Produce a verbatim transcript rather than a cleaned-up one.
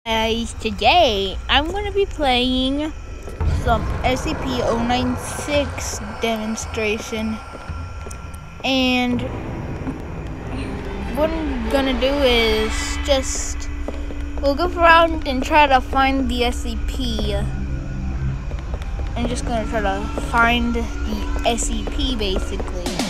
Guys, today I'm going to be playing some S C P zero nine six demonstration, and what I'm going to do is just we'll go around and try to find the S C P. I'm just going to try to find the S C P basically.